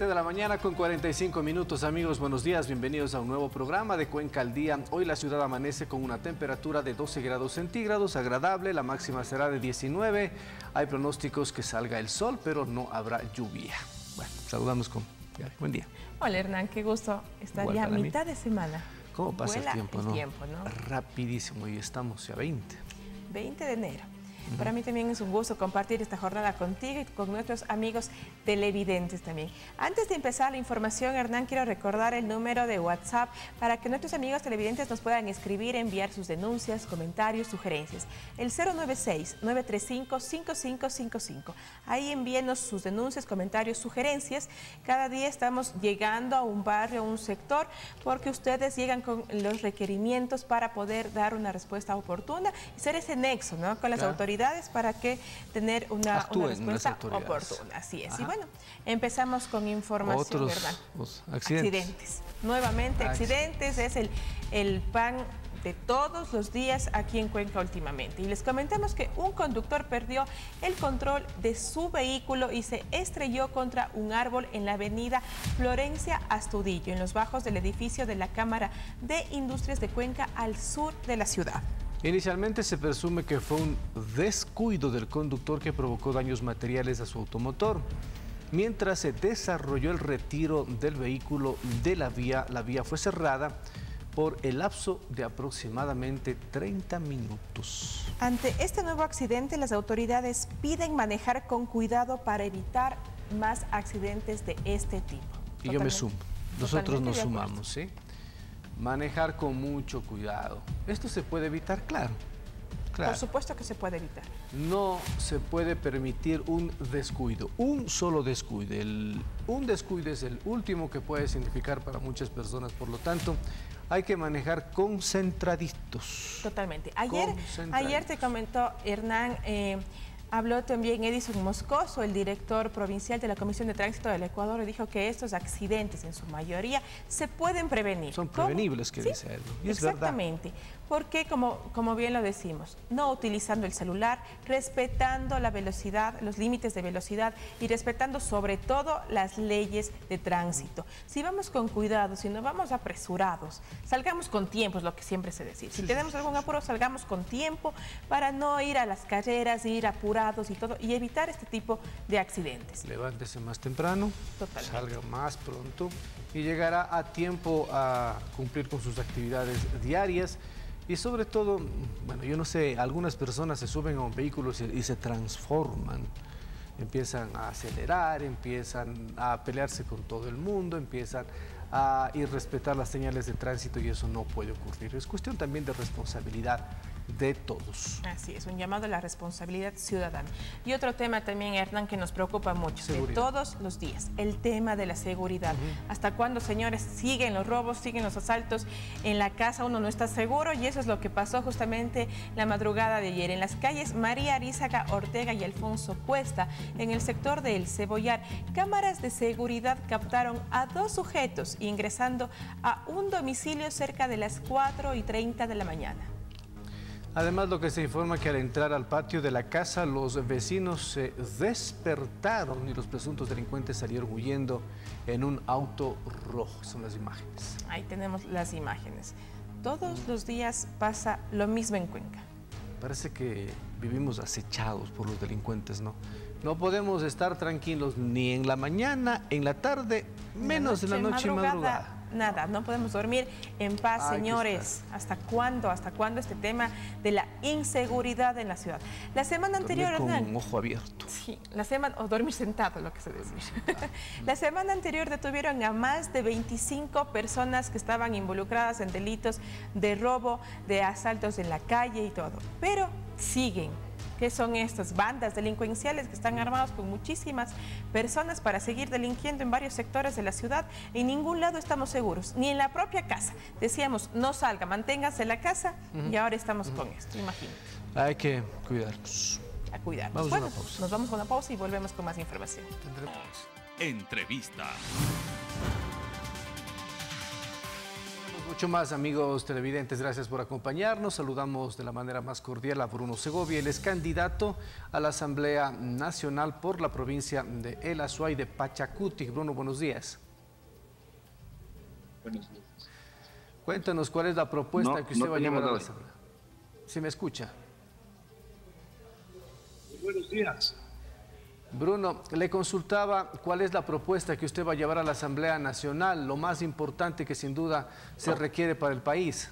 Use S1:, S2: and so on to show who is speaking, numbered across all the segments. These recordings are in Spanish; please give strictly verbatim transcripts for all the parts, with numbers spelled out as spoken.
S1: siete de la mañana con cuarenta y cinco minutos. Amigos, buenos días, bienvenidos a un nuevo programa de Cuenca al Día. Hoy la ciudad amanece con una temperatura de doce grados centígrados, agradable, la máxima será de diecinueve. Hay pronósticos que salga el sol, pero no habrá lluvia. Bueno, saludamos con Gaby. Buen día.
S2: Hola Hernán, qué gusto estar
S1: Igual
S2: ya a
S1: para mí.
S2: mitad de semana.
S1: ¿Cómo pasa
S2: Vuela
S1: el tiempo,
S2: el
S1: no?
S2: tiempo, ¿no?
S1: Rapidísimo, y estamos ya veinte.
S2: veinte de enero. Para mí también es un gusto compartir esta jornada contigo y con nuestros amigos televidentes también. Antes de empezar la información, Hernán, quiero recordar el número de WhatsApp para que nuestros amigos televidentes nos puedan escribir, enviar sus denuncias, comentarios, sugerencias. El cero nueve seis, nueve tres cinco, cinco cinco cinco cinco. Ahí envíenos sus denuncias, comentarios, sugerencias. Cada día estamos llegando a un barrio, a un sector, porque ustedes llegan con los requerimientos para poder dar una respuesta oportuna y ser ese nexo, ¿no?, con las
S1: Claro.
S2: autoridades para que tener una, una respuesta
S1: autoridades.
S2: oportuna. Así es.
S1: Ajá.
S2: Y bueno, empezamos con información,
S1: Otros
S2: ¿verdad?
S1: os- accidentes.
S2: Accidentes. Nuevamente, accidentes es el, el pan de todos los días aquí en Cuenca últimamente. Y les comentamos que un conductor perdió el control de su vehículo y se estrelló contra un árbol en la avenida Florencia Astudillo, en los bajos del edificio de la Cámara de Industrias de Cuenca, al sur de la ciudad.
S1: Inicialmente se presume que fue un descuido del conductor que provocó daños materiales a su automotor. Mientras se desarrolló el retiro del vehículo de la vía, la vía fue cerrada por el lapso de aproximadamente treinta minutos.
S2: Ante este nuevo accidente, las autoridades piden manejar con cuidado para evitar más accidentes de este tipo.
S1: Y yo me
S2: Totalmente-
S1: sumo, nosotros
S2: totalmente
S1: nos
S2: de acuerdo.
S1: sumamos, ¿sí? Manejar con mucho cuidado. ¿Esto se puede evitar? Claro, claro.
S2: Por supuesto que se puede evitar.
S1: No se puede permitir un descuido, un solo descuido. El, un descuido es el último que puede significar para muchas personas, por lo tanto, hay que manejar concentraditos.
S2: Totalmente. Ayer,
S1: Concentraditos.
S2: ayer te comentó Hernán, eh, habló también Edison Moscoso, el director provincial de la Comisión de Tránsito del Ecuador, y dijo que estos accidentes en su mayoría se pueden prevenir.
S1: Son
S2: ¿Cómo?
S1: prevenibles, que
S2: Sí,
S1: dice él. Y es verdad.
S2: exactamente. Porque, como, como bien lo decimos, no utilizando el celular, respetando la velocidad, los límites de velocidad y respetando sobre todo las leyes de tránsito. Si vamos con cuidado, si no vamos apresurados, salgamos con tiempo, es lo que siempre se dice. Si tenemos algún apuro, salgamos con tiempo para no ir a las carreras, ir apurados y todo, y evitar este tipo de accidentes.
S1: Levántese más temprano,
S2: Totalmente.
S1: salga más pronto y llegará a tiempo a cumplir con sus actividades diarias. Y sobre todo, bueno, yo no sé, algunas personas se suben a un vehículo y se, y se transforman. Empiezan a acelerar, empiezan a pelearse con todo el mundo, empiezan a irrespetar las señales de tránsito, y eso no puede ocurrir. Es cuestión también de responsabilidad de todos.
S2: Así es, un llamado a la responsabilidad ciudadana. Y otro tema también, Hernán, que nos preocupa mucho, de
S1: Seguridad.
S2: todos los días, el tema de la seguridad. ¿Hasta cuándo, señores, siguen los robos, siguen los asaltos en la casa? Uno no está seguro, y eso es lo que pasó justamente la madrugada de ayer en las calles María Arizaga Ortega y Alfonso Cuesta, en el sector de El Cebollar. Cámaras de seguridad captaron a dos sujetos ingresando a un domicilio cerca de las cuatro y treinta de la mañana.
S1: Además, lo que se informa que al entrar al patio de la casa, los vecinos se despertaron y los presuntos delincuentes salieron huyendo en un auto rojo. Son las imágenes.
S2: Ahí tenemos las imágenes. Todos los días pasa lo mismo en Cuenca.
S1: Parece que vivimos acechados por los delincuentes, ¿no? No podemos estar tranquilos ni en la mañana, en la tarde, menos en la noche y madrugada.
S2: Nada, no podemos dormir en paz,
S1: Hay que
S2: señores. ¿Hasta cuándo? ¿Hasta cuándo este tema de la inseguridad en la ciudad? La semana anterior,
S1: Dormir con
S2: Hernán,
S1: un ojo abierto.
S2: sí, la semana, o dormir sentado, lo que se dice. La semana anterior detuvieron a más de veinticinco personas que estaban involucradas en delitos de robo, de asaltos en la calle y todo. Pero siguen. ¿Qué son estas bandas delincuenciales que están armados con muchísimas personas para seguir delinquiendo en varios sectores de la ciudad? En ningún lado estamos seguros, ni en la propia casa. Decíamos, no salga, manténgase en la casa, uh-huh. y ahora estamos uh-huh. con esto, imagínate.
S1: Hay que cuidarnos.
S2: A cuidarnos.
S1: Vamos
S2: bueno,
S1: a una pausa.
S2: Nos vamos a una pausa y volvemos con más información.
S3: Entrevista.
S1: Mucho más, amigos televidentes, gracias por acompañarnos. Saludamos de la manera más cordial a Bruno Segovia. Él es candidato a la Asamblea Nacional por la provincia de El Azuay de Pachacuti. Bruno, buenos días.
S3: Buenos días.
S1: Cuéntanos cuál es la propuesta
S3: no,
S1: que usted
S3: no
S1: va a llevar a la
S3: hoy.
S1: Asamblea. ¿Sí me escucha?
S3: Buenos días.
S1: Bruno, le consultaba cuál es la propuesta que usted va a llevar a la Asamblea Nacional, lo más importante que sin duda se requiere para el país.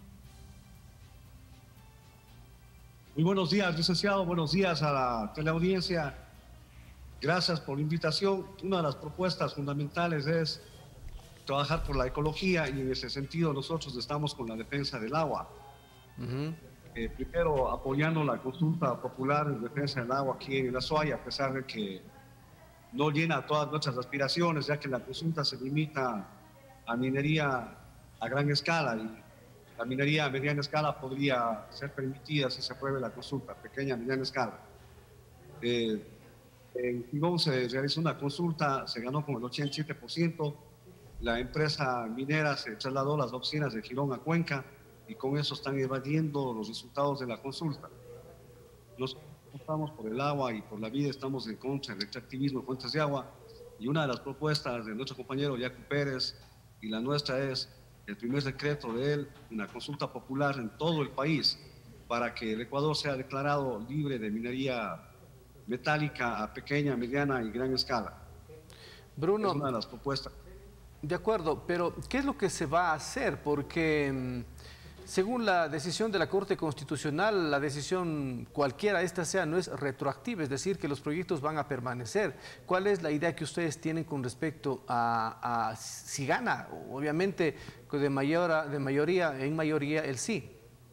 S3: Muy buenos días, licenciado. Buenos días a la teleaudiencia. Gracias por la invitación. Una de las propuestas fundamentales es trabajar por la ecología y en ese sentido nosotros estamos con la defensa del agua. Uh-huh. Eh, primero, apoyando la consulta popular en defensa del agua aquí en El Azuay, a pesar de que no llena todas nuestras aspiraciones, ya que la consulta se limita a minería a gran escala y la minería a mediana escala podría ser permitida si se apruebe la consulta, pequeña a mediana escala. Eh, en Quibón se realizó una consulta, se ganó con el ochenta y siete por ciento, la empresa minera se trasladó las oficinas de Girón a Cuenca, y con eso están evadiendo los resultados de la consulta. Nosotros estamos por el agua y por la vida, estamos en contra del extractivismo de fuentes de agua, y una de las propuestas de nuestro compañero Yacu Pérez y la nuestra es el primer decreto de él, una consulta popular en todo el país para que el Ecuador sea declarado libre de minería metálica a pequeña, mediana y gran escala.
S1: Bruno,
S3: es una de las propuestas.
S1: De acuerdo, pero ¿qué es lo que se va a hacer? Porque según la decisión de la Corte Constitucional, la decisión cualquiera esta sea no es retroactiva, es decir, que los proyectos van a permanecer. ¿Cuál es la idea que ustedes tienen con respecto a, a si gana? Obviamente, de, mayor, de mayoría, en mayoría el sí.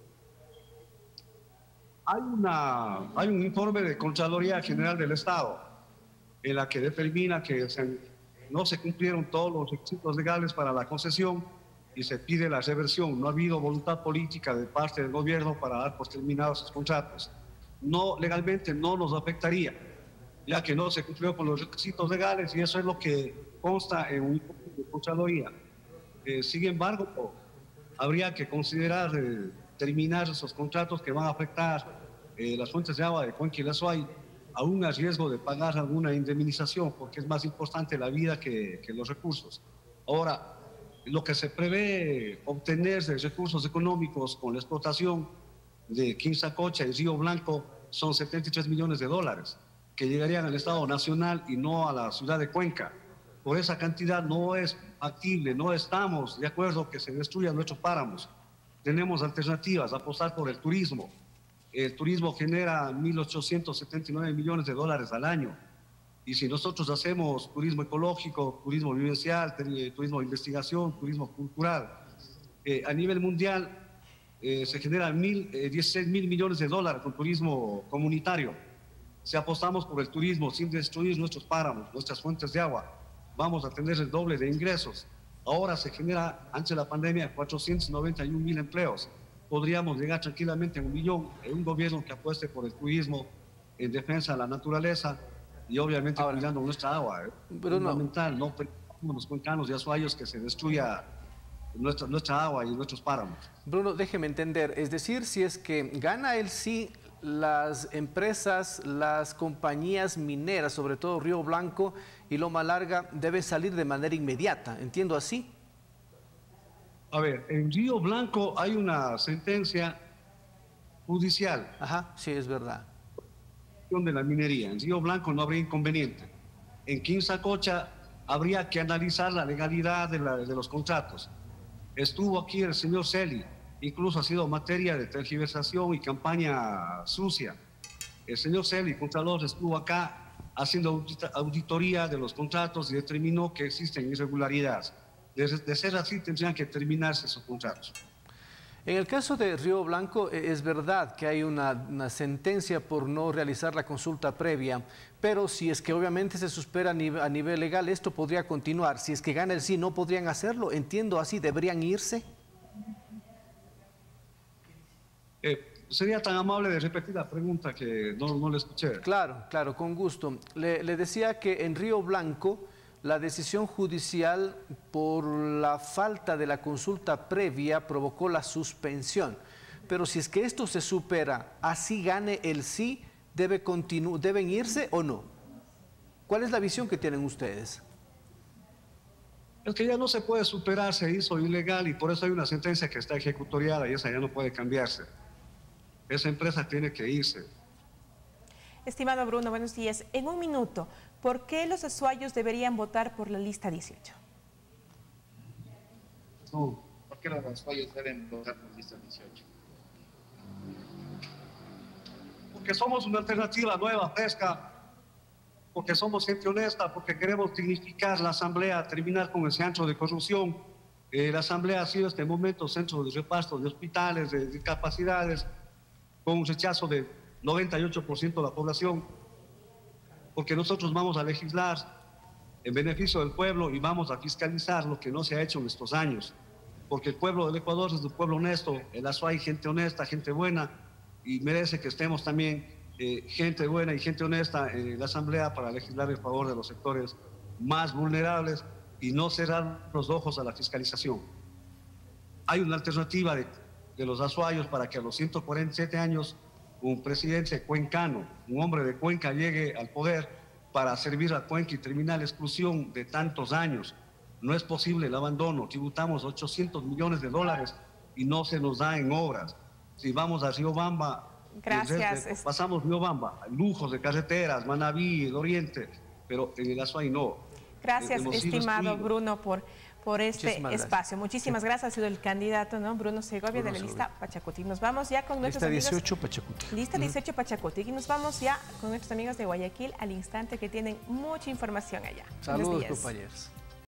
S3: Hay, una, hay un informe de Contraloría General del Estado en la que determina que se, no se cumplieron todos los requisitos legales para la concesión y se pide la reversión. No ha habido voluntad política de parte del gobierno para dar por terminados esos contratos. No, legalmente no nos afectaría, ya que no se cumplió con los requisitos legales y eso es lo que consta en un informe de Contraloría. Eh, sin embargo, habría que considerar eh, terminar esos contratos que van a afectar eh, las fuentes de agua de Cuenca y El Azuay, aún a riesgo de pagar alguna indemnización, porque es más importante la vida que, que los recursos. Ahora, lo que se prevé obtener de recursos económicos con la explotación de Quinzacocha y Río Blanco son setenta y tres millones de dólares que llegarían al Estado Nacional y no a la ciudad de Cuenca. Por esa cantidad no es factible, no estamos de acuerdo que se destruyan nuestros páramos. Tenemos alternativas, apostar por el turismo. El turismo genera mil ochocientos setenta y nueve millones de dólares al año. Y si nosotros hacemos turismo ecológico, turismo vivencial, turismo de investigación, turismo cultural, eh, a nivel mundial eh, se generan mil, eh, dieciséis mil millones de dólares con turismo comunitario. Si apostamos por el turismo sin destruir nuestros páramos, nuestras fuentes de agua, vamos a tener el doble de ingresos. Ahora se genera, antes de la pandemia, cuatrocientos noventa y un mil empleos. Podríamos llegar tranquilamente a un millón en un gobierno que apueste por el turismo en defensa de la naturaleza y obviamente ahora, cuidando nuestra agua. Es fundamental, no permitamos los cuencanos y azuayos que se destruya nuestra, nuestra agua y nuestros páramos.
S1: Bruno, déjeme entender, es decir, si es que gana el sí, las empresas, las compañías mineras, sobre todo Río Blanco y Loma Larga, deben salir de manera inmediata, ¿entiendo así?
S3: A ver, en Río Blanco hay una sentencia judicial.
S1: Ajá, sí, es verdad.
S3: De la minería. En Río Blanco no habría inconveniente. En Quinzacocha habría que analizar la legalidad de, la, de los contratos. Estuvo aquí el señor Celi, incluso ha sido materia de tergiversación y campaña sucia. El señor Celi, Contralor, estuvo acá haciendo auditoría de los contratos y determinó que existen irregularidades. De, de ser así, tendrían que terminarse esos contratos.
S1: En el caso de Río Blanco, es verdad que hay una, una sentencia por no realizar la consulta previa, pero si es que obviamente se supera a nivel, a nivel legal, esto podría continuar. Si es que gana el sí, ¿no podrían hacerlo? Entiendo así, ¿deberían irse?
S3: Eh, sería tan amable de repetir la pregunta que no, no la escuché.
S1: Claro, claro, con gusto. Le, le decía que en Río Blanco la decisión judicial por la falta de la consulta previa provocó la suspensión. Pero si es que esto se supera, así gane el sí, ¿debe continu- ¿deben irse o no? ¿Cuál es la visión que tienen ustedes?
S3: Es que ya no se puede superar, se hizo ilegal y por eso hay una sentencia que está ejecutoriada y esa ya no puede cambiarse. Esa empresa tiene que irse.
S2: Estimado Bruno, buenos días. En un minuto, ¿por qué los azuayos deberían votar por la lista dieciocho?
S3: No.
S4: ¿Por qué los azuayos deben votar por la lista dieciocho?
S3: Porque somos una alternativa nueva, fresca, porque somos gente honesta, porque queremos dignificar la Asamblea, terminar con ese ancho de corrupción. Eh, la Asamblea ha sido hasta el momento centro de reparto de hospitales, de discapacidades, con un rechazo del noventa y ocho por ciento de la población, porque nosotros vamos a legislar en beneficio del pueblo y vamos a fiscalizar lo que no se ha hecho en estos años, porque el pueblo del Ecuador es un pueblo honesto, el Azuay gente honesta, gente buena, y merece que estemos también Eh, gente buena y gente honesta en la Asamblea para legislar en favor de los sectores más vulnerables y no cerrar los ojos a la fiscalización. Hay una alternativa de, de los azuayos para que a los ciento cuarenta y siete años un presidente cuencano, un hombre de Cuenca llegue al poder para servir a Cuenca y terminar la exclusión de tantos años. No es posible el abandono, tributamos ochocientos millones de dólares y no se nos da en obras. Si vamos a Riobamba,
S2: Gracias.
S3: Desde, pasamos Riobamba, lujos de carreteras, Manabí, el Oriente, pero en el Azuay no.
S2: Gracias, estimado Bruno, por, por este
S1: Muchísimas
S2: espacio.
S1: gracias.
S2: Muchísimas
S1: sí.
S2: gracias. Ha sido el candidato, ¿no? Bruno Segovia,
S1: Bruno
S2: de la
S1: Segovia.
S2: lista Pachacuti. Nos vamos ya con nuestros
S1: lista
S2: amigos.
S1: dieciocho, Pachacuti.
S2: Lista dieciocho, Pachacuti. Y nos vamos ya con nuestros amigos de Guayaquil al instante, que tienen mucha información allá.
S1: Saludos, compañeros.